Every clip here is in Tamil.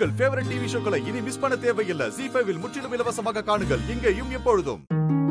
உங்கள் ஃபேவரட் டிவி ஷோக்களை இனி மிஸ் பண்ண தேவையில்லை. ZEE5 இல் முற்றிலும் இலவசமாக காணுங்கள், இங்கேயும் எப்பொழுதும்.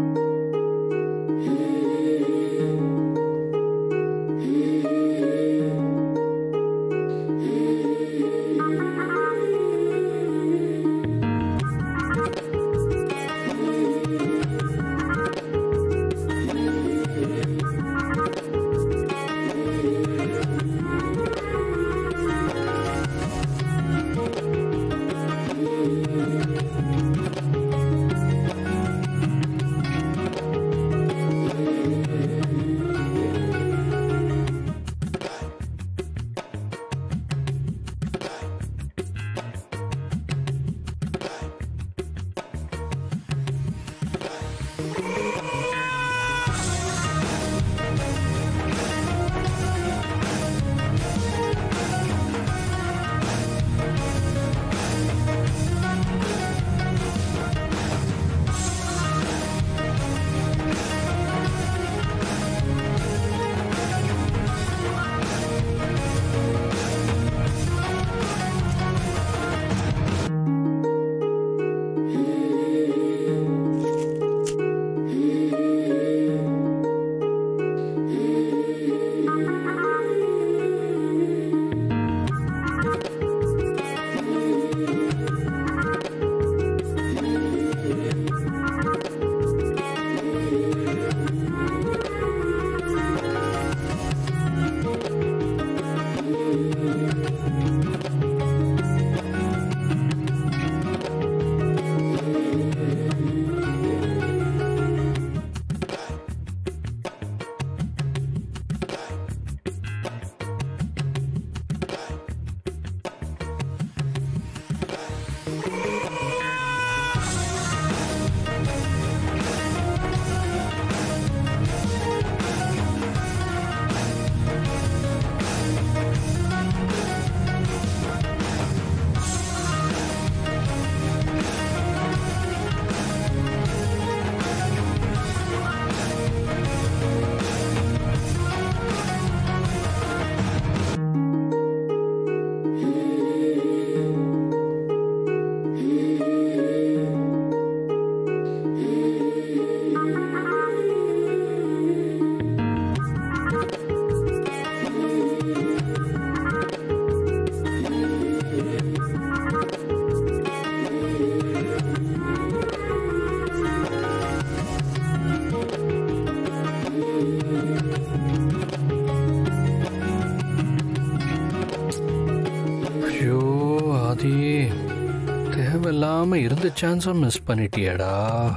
தேவையில்லாம இருந்த சான்ஸை மிஸ் பண்ணிட்டியடா.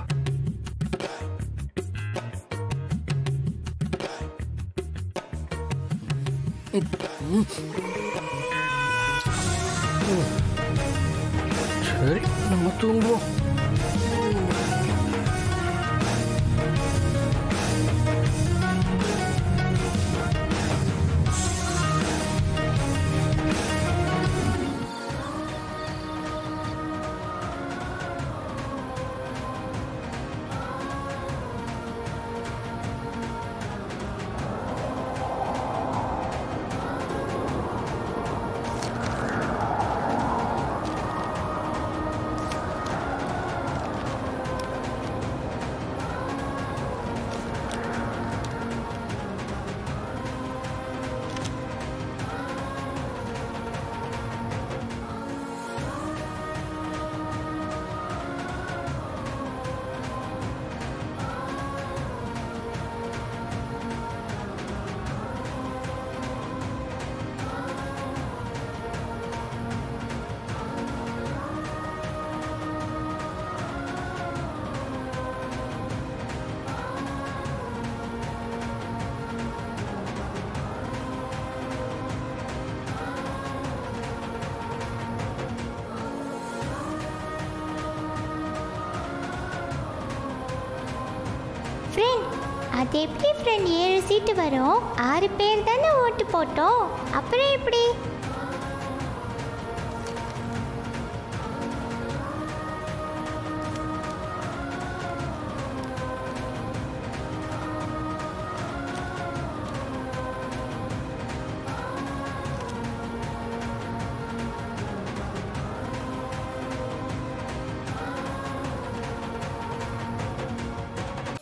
சரி, நம்ம தூங்குவோம். அது எப்படி ஃப்ரெண்ட் 7 சீட்டு வரும்? 6 பேர் தானே ஓட்டு போட்டோம், அப்புறம் எப்படி?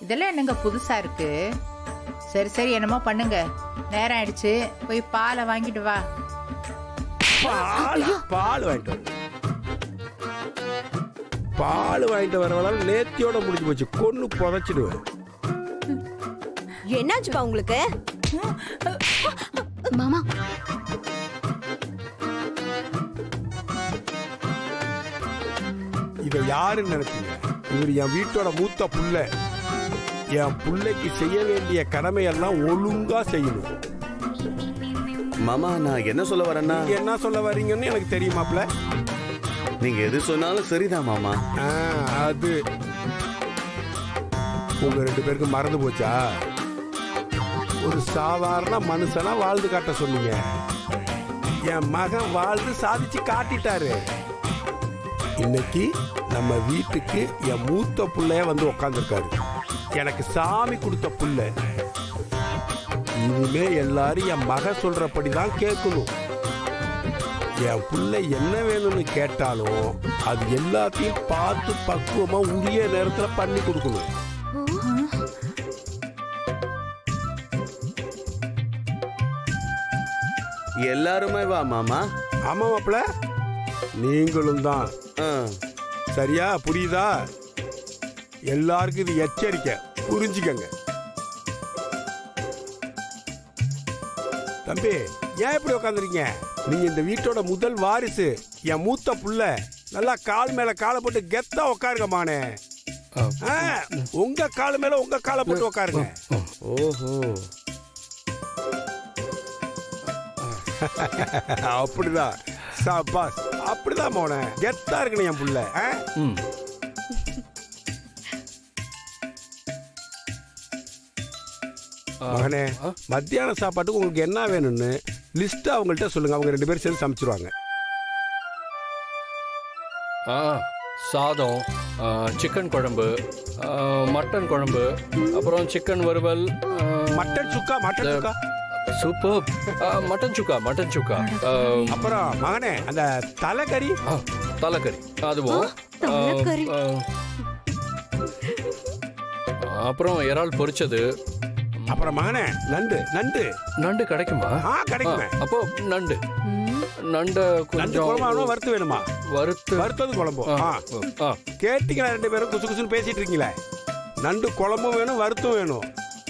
இதெல்லாம் என்னங்க புதுசா இருக்கு? சரி சரி, என்னமோ பண்ணுங்க. நேரம் ஆயிடுச்சு, போய் பாலை வாங்கிட்டு வா. பால் வாங்கிட்டு பால் வாங்கிட்டு வரவளால் நேத்தியோட முடிஞ்சு போச்சு. கொன்னு புதைச்சிடுவேன். என்னாச்சுப்பா உங்களுக்கு? மாமா இத யாருன்னு நினைச்சீங்க? இவர் என் வீட்டோட மூத்த புள்ள. என் புள்ளைக்கு செய்ய வேண்டிய கடமையெல்லாம் ஒழுங்கா செய்யணும். மாமா, நான் என்ன சொல்ல வரேன்னா, என்ன சொல்ல வரீங்கன்னு எனக்கு தெரியுமாப்ல. நீங்க எது சொன்னாலும் சரிதான் மாமா. அது உங்க 2 பேருக்கு மறந்து போச்சா? ஒரு சாதாரண மனுஷனா வாழ்ந்து காட்ட சொன்னீங்க. என் மகன் வாழ்ந்து சாதிச்சு காட்டிட்டாரு. இன்னைக்கு நம்ம வீட்டுக்கு என் மூத்த புள்ளைய வந்து உக்காந்துருக்காரு. எனக்கு சாமி கொடுத்த புள்ள. இனிமே எல்லாரும் என் மகன் சொல்றபடிதான் கேட்கணும். என் புள்ள என்ன வேணும்னு கேட்டாலும் அது எல்லாத்தையும் பார்த்து பக்குவமா உரிய நேரத்துல பண்ணி கொடுக்கணும். எல்லாருமே வா மாமா. ஆமா மாப்பிள்ள, நீங்களும் தான். சரியா? புரியுதா? எல்லாருக்கும் இது எச்சரிக்கை, புரிஞ்சுக்கங்க. தம்பி, ஏன் இப்படி உட்காந்துருக்கீங்க? நீங்க இந்த வீட்டோட முதல் வாரிசு. என் மூத்த புள்ள. நல்லா கால் மேல காலை போட்டு கெத்தா உட்காருங்க மானே. உங்க கால் மேல உங்க காலை போட்டு உட்காருங்க. ஓஹோ, அப்படிதான். சாபாஸ், அப்படிதான் மோனே. கெத்தா இருக்கணும் என் புள்ள. மகனே, மத்தியான சாப்பாட்டுக்கு உங்களுக்கு என்ன வேணும்னு லிஸ்ட் அவங்கள்ட்ட சொல்லுங்க. அவங்க 2 பேரும் சேர்ந்து சமைச்சிருவாங்க. சாதம், சிக்கன் குழம்பு, மட்டன் குழம்பு, அப்புறம் சிக்கன் வறுவல், mutton chukka. Mutton chukka super. Mutton chukka, mutton chukka. அப்புறம் மகனே, அந்த தலைக்கறி. தலைக்கறி அதுவும். அப்புறம் இறால் பொரிச்சது. அப்புறம் மகனே, நண்டு. நண்டு நண்டு கிடைக்குமா? கிடைக்குமே. அப்போ நண்டு நண்டு கொஞ்சம் குழம்பு வறுத்து வேணுமா? வறுத்தது குழம்பு. கேட்டீங்களா? 2 பேரும் குசு குசுன்னு பேசிட்டு இருக்கீங்களே. நண்டு குழம்பும் வேணும், வறுத்தும் வேணும்.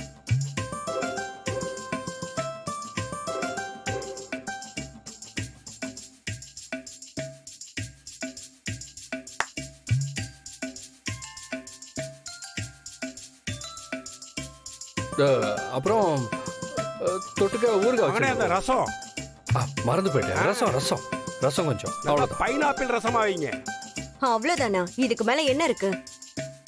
அப்புறம் தொட்டுக்க ஊறுகாய். அந்த ரசம் மறந்து போயிட்டேன். ரசம் கொஞ்சம். அவ்வளவுதான். பைனாப்பிள் ரசமா வைங்க. அவ்வளவுதானா? இதுக்கு மேல என்ன இருக்கு?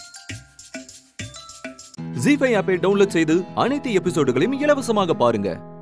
ஜீ5 ஆப்பை டவுன்லோட் செய்து அனைத்து எபிசோடுகளையும் இலவசமாக பாருங்க.